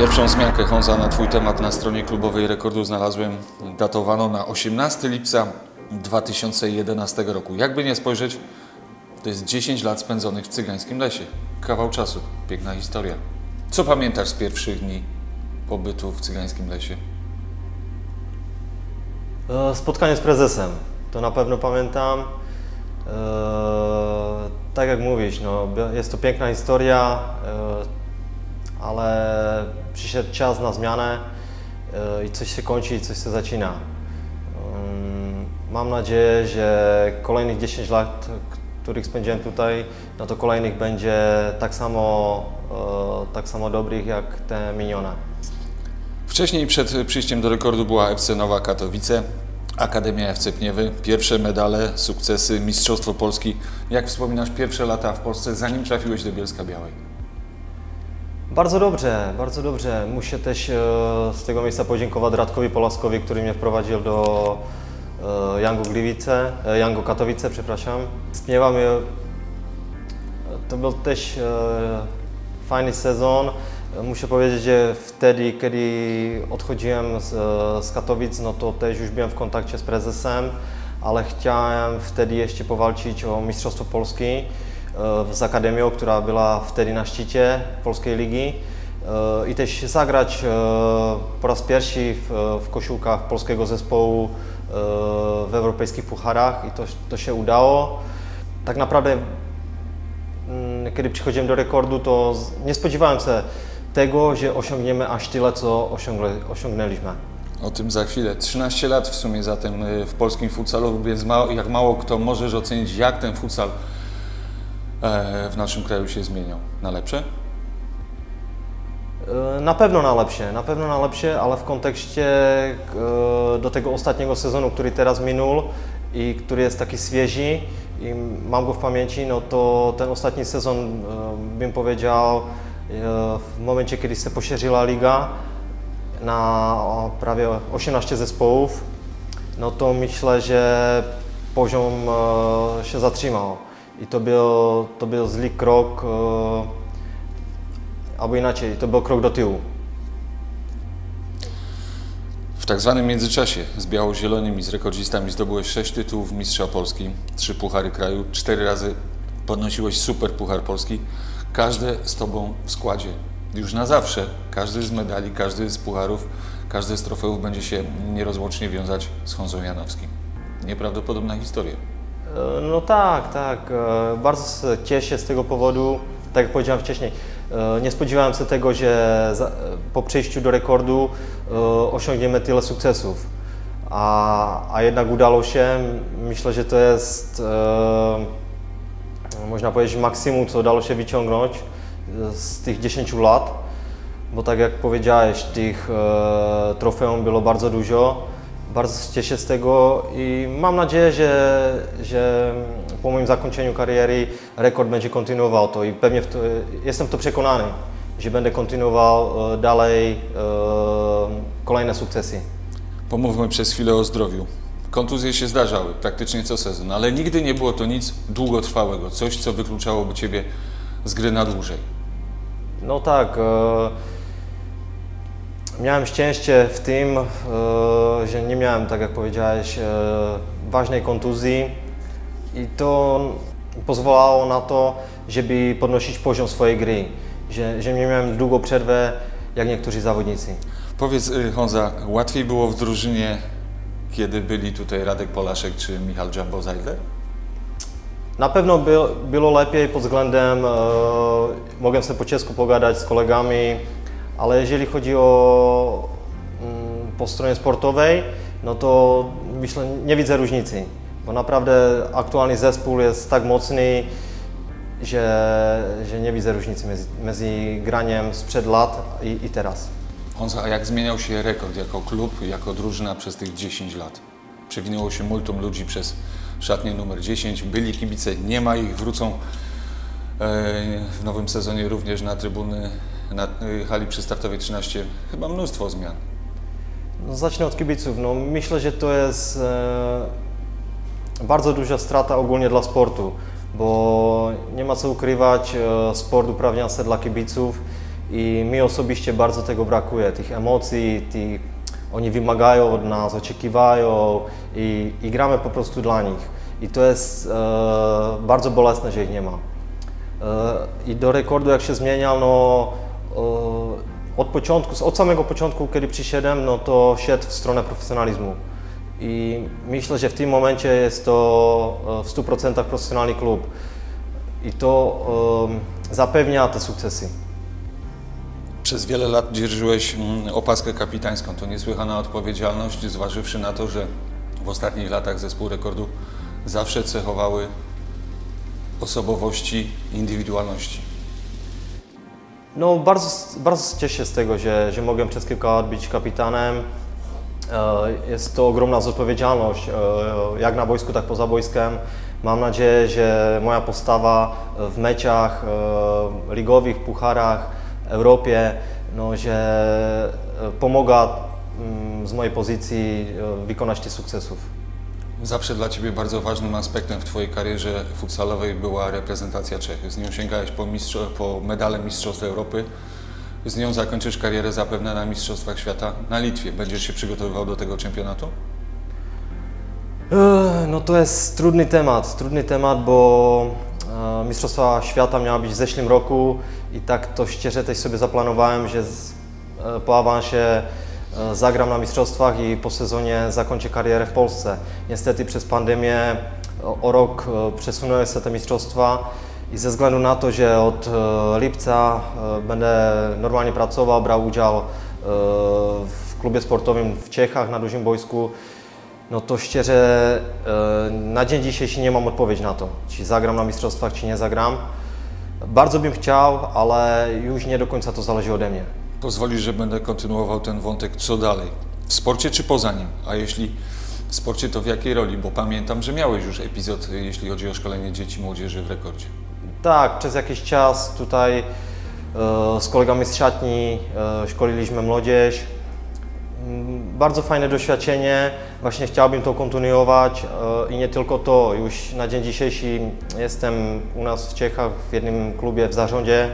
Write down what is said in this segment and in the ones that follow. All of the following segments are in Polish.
Pierwszą wzmiankę Honza na Twój temat na stronie klubowej Rekordu znalazłem datowaną na 18 lipca 2011 roku. Jakby nie spojrzeć, to jest 10 lat spędzonych w cygańskim lesie. Kawał czasu, piękna historia. Co pamiętasz z pierwszych dni pobytu w cygańskim lesie? Spotkanie z prezesem, to na pewno pamiętam. Tak jak mówisz, no, jest to piękna historia, ale przyszedł czas na zmianę i coś się kończy i coś się zaczyna. Mam nadzieję, że kolejnych 10 lat, których spędziłem tutaj, no to kolejnych będzie tak samo dobrych jak te minione. Wcześniej przed przyjściem do Rekordu była FC Nowa Katowice, Akademia FC Pniewy, pierwsze medale, sukcesy, Mistrzostwo Polski. Jak wspominasz pierwsze lata w Polsce, zanim trafiłeś do Bielska-Białej? Bardzo dobrze, bardzo dobrze. Muszę też z tego miejsca podziękować Radkowi Polaskowi, który mnie wprowadził do Yango Katowice, przepraszam. Z Pniewami to był też fajny sezon. Muszę powiedzieć, że wtedy, kiedy odchodziłem z Katowic, no to też już byłem w kontakcie z prezesem, ale chciałem wtedy jeszcze powalczyć o Mistrzostwo Polski z Akademią, która była wtedy na szczycie Polskiej Ligi i też zagrać po raz pierwszy w koszulkach polskiego zespołu w europejskich pucharach i to się udało. Tak naprawdę, kiedy przychodziłem do Rekordu, to nie spodziewałem się tego, że osiągniemy aż tyle, co osiągnęliśmy. O tym za chwilę. 13 lat w sumie zatem w polskim futsalu, więc jak mało kto możesz ocenić, jak ten futsal w naszym kraju się zmieniał. Na lepsze? Na pewno na lepsze, ale w kontekście do tego ostatniego sezonu, który teraz minął i który jest taki świeży i mam go w pamięci, no to ten ostatni sezon, bym powiedział, w momencie, kiedy się poszerzyła liga na prawie 18 zespołów, no to myślę, że poziom się zatrzymał i to był zły krok, albo inaczej, to był krok do tyłu. W tak zwanym międzyczasie z biało-zielonymi, z rekordzistami zdobyłeś 6 tytułów Mistrza Polski, 3 puchary kraju, 4 razy podnosiłeś Super Puchar Polski. Każde z Tobą w składzie. Już na zawsze. Każdy z medali, każdy z pucharów, każdy z trofeów będzie się nierozłącznie wiązać z Honzą Janowskim. Nieprawdopodobna historia. No tak. Bardzo się cieszę z tego powodu. Tak jak powiedziałem wcześniej, nie spodziewałem się tego, że po przejściu do Rekordu osiągniemy tyle sukcesów. A jednak udało się. Myślę, że to jest można powiedzieć maksimum, co udało się wyciągnąć z tych 10 lat, bo tak jak powiedziałeś, tych trofeum było bardzo dużo. Bardzo się cieszę z tego i mam nadzieję, że po moim zakończeniu kariery Rekord będzie kontynuował to i pewnie jestem w to przekonany, że będę kontynuował dalej kolejne sukcesy. Pomówmy przez chwilę o zdrowiu. Kontuzje się zdarzały praktycznie co sezon, ale nigdy nie było to nic długotrwałego, coś, co wykluczałoby Ciebie z gry na dłużej. No tak, miałem szczęście w tym, że nie miałem, tak jak powiedziałeś, ważnej kontuzji i to pozwalało na to, żeby podnosić poziom swojej gry, że nie miałem długą przerwę jak niektórzy zawodnicy. Powiedz, Honza, łatwiej było w drużynie, kiedy byli tutaj Radek Polaszek czy Michał Jumbo Zeidler? Na pewno było lepiej pod względem, mogłem sobie po czesku pogadać z kolegami, ale jeżeli chodzi o po stronie sportowej, no to myślę, nie widzę różnicy, bo naprawdę aktualny zespół jest tak mocny, że nie widzę różnicy między graniem sprzed lat i teraz. Honza, a jak zmieniał się Rekord jako klub, jako drużyna przez tych 10 lat? Przewinęło się multum ludzi przez szatnię numer 10, byli kibice, nie ma ich, wrócą w nowym sezonie również na trybuny, na hali przystartowej 13. Chyba mnóstwo zmian. No, zacznę od kibiców. No, myślę, że to jest bardzo duża strata ogólnie dla sportu, bo nie ma co ukrywać, sport uprawnia się dla kibiców i mi osobiście bardzo tego brakuje, tych emocji, oni wymagają od nas, oczekiwają i gramy po prostu dla nich. I to jest bardzo bolesne, że ich nie ma. I do rekordu jak się zmieniał, no od samego początku, kiedy przyszedłem, no to szedł w stronę profesjonalizmu. I myślę, że w tym momencie jest to w 100% profesjonalny klub. I to zapewnia te sukcesy. Przez wiele lat dzierżyłeś opaskę kapitańską. To niesłychana odpowiedzialność, zważywszy na to, że w ostatnich latach zespół rekordu zawsze cechowały osobowości, indywidualności. No bardzo cieszę się z tego, że mogłem przez kilka lat być kapitanem. Jest to ogromna odpowiedzialność, jak na boisku, tak poza boiskiem. Mam nadzieję, że moja postawa w meczach ligowych, pucharach, Europie, no, że pomaga z mojej pozycji wykonać tych sukcesów. Zawsze dla Ciebie bardzo ważnym aspektem w Twojej karierze futsalowej była reprezentacja Czech. Z nią sięgałeś po medale Mistrzostw Europy. Z nią zakończysz karierę zapewne na Mistrzostwach Świata na Litwie. Będziesz się przygotowywał do tego czempionatu? No to jest trudny temat, bo Mistrzostwa Świata miała być w zeszłym roku i tak to szczerze też sobie zaplanowałem, że po awansie zagram na mistrzostwach i po sezonie zakończę karierę w Polsce. Niestety przez pandemię o rok przesunęły się te mistrzostwa i ze względu na to, że od lipca będę normalnie pracował, brał udział w klubie sportowym w Czechach na dużym boisku, no to szczerze na dzień dzisiejszy nie mam odpowiedzi na to, czy zagram na mistrzostwach, czy nie zagram. Bardzo bym chciał, ale już nie do końca to zależy ode mnie. Pozwolisz, że będę kontynuował ten wątek, co dalej? W sporcie czy poza nim? A jeśli w sporcie, to w jakiej roli? Bo pamiętam, że miałeś już epizod, jeśli chodzi o szkolenie dzieci i młodzieży w rekordzie. Tak, przez jakiś czas tutaj z kolegami z szatni szkoliliśmy młodzież. Bardzo fajne doświadczenie, właśnie chciałbym to kontynuować i nie tylko to. Już na dzień dzisiejszy jestem u nas w Czechach w jednym klubie w zarządzie,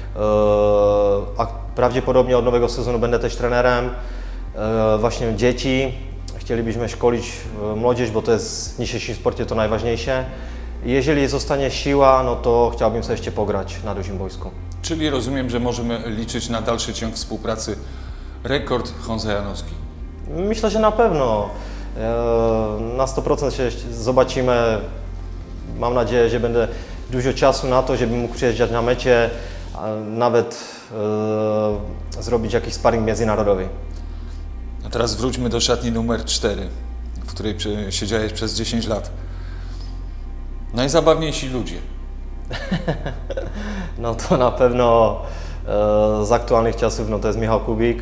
a prawdopodobnie od nowego sezonu będę też trenerem właśnie dzieci. Chcielibyśmy szkolić młodzież, bo to jest w dzisiejszym sporcie to najważniejsze. Jeżeli zostanie siła, no to chciałbym sobie jeszcze pograć na dużym boisku. Czyli rozumiem, że możemy liczyć na dalszy ciąg współpracy Rekord Honza Janowski. Myślę, że na pewno. Na 100% się zobaczymy. Mam nadzieję, że będę dużo czasu na to, żebym mógł przyjeżdżać na mecze, nawet zrobić jakiś sparring międzynarodowy. A teraz wróćmy do szatni numer 4, w której siedziałeś przez 10 lat. Najzabawniejsi ludzie. No to na pewno z aktualnych czasów no to jest Michał Kubik,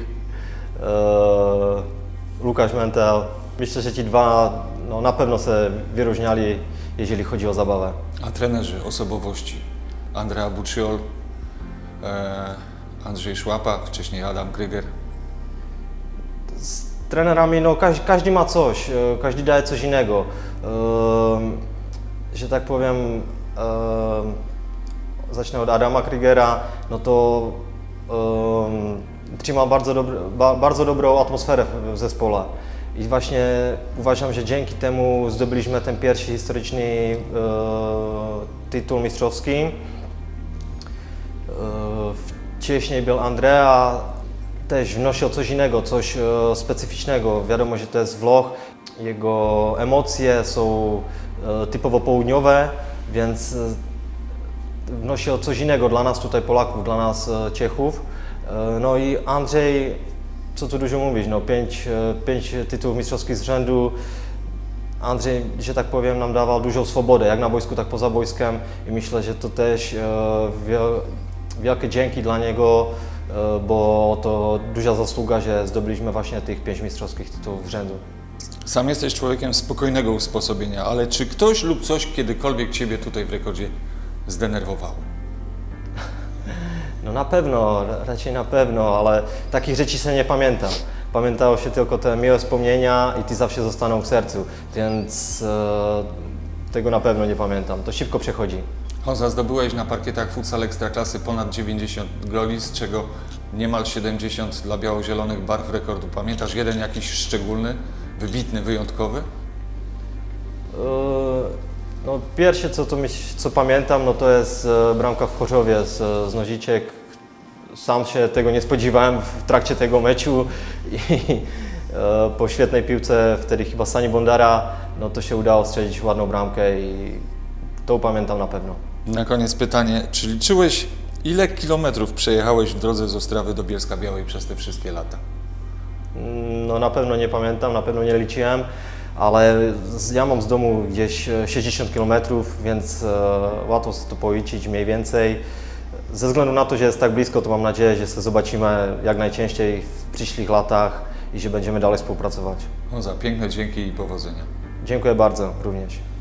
Łukasz Mentel. Myślę, że ci dwa no, na pewno się wyróżniali, jeżeli chodzi o zabawę. A trenerzy, osobowości? Andrea Bucciol, Andrzej Szłapa, wcześniej Adam Kryger. Z trenerami no, każdy ma coś, każdy daje coś innego. Że tak powiem, zacznę od Adama Krygera, no to trzyma bardzo dobrą atmosferę w zespole. I właśnie uważam, że dzięki temu zdobyliśmy ten pierwszy historyczny tytuł mistrzowski. Wcześniej był Andrea, też wnosił coś innego, coś specyficznego. Wiadomo, że to jest Włoch, jego emocje są typowo południowe, więc wnosił coś innego dla nas tutaj Polaków, dla nas Czechów. No i Andrzej, co tu dużo mówić, no pięć tytułów mistrzowskich z rzędu. Andrzej, że tak powiem, nam dawał dużą swobodę, jak na boisku, tak poza boiskiem i myślę, że to też wielkie dzięki dla niego, bo to duża zasługa, że zdobyliśmy właśnie tych 5 mistrzowskich tytułów z rzędu. Sam jesteś człowiekiem spokojnego usposobienia, ale czy ktoś lub coś kiedykolwiek Ciebie tutaj w rekordzie zdenerwowało? No na pewno, raczej na pewno, ale takich rzeczy się nie pamiętam. Pamiętało się tylko te miłe wspomnienia i te zawsze zostaną w sercu, więc tego na pewno nie pamiętam. To szybko przechodzi. Honza, zdobyłeś na parkietach futsal Ekstraklasy ponad 90 goli, z czego niemal 70 dla biało-zielonych barw rekordu. Pamiętasz jeden jakiś szczególny, wybitny, wyjątkowy? No, pierwsze co pamiętam, no to jest bramka w Chorzowie z Noziciek. Sam się tego nie spodziewałem w trakcie tego meczu i po świetnej piłce, wtedy chyba Sani Bondara, no to się udało strzelić ładną bramkę i to pamiętam na pewno. Na koniec pytanie, czy liczyłeś, ile kilometrów przejechałeś w drodze z Ostrawy do Bielska-Białej przez te wszystkie lata? No na pewno nie pamiętam, na pewno nie liczyłem, ale ja mam z domu gdzieś 60 km, więc łatwo sobie to policzyć mniej więcej. Ze względu na to, że jest tak blisko, to mam nadzieję, że się zobaczymy jak najczęściej w przyszłych latach i że będziemy dalej współpracować. Honza, piękne dzięki i powodzenia. Dziękuję bardzo również.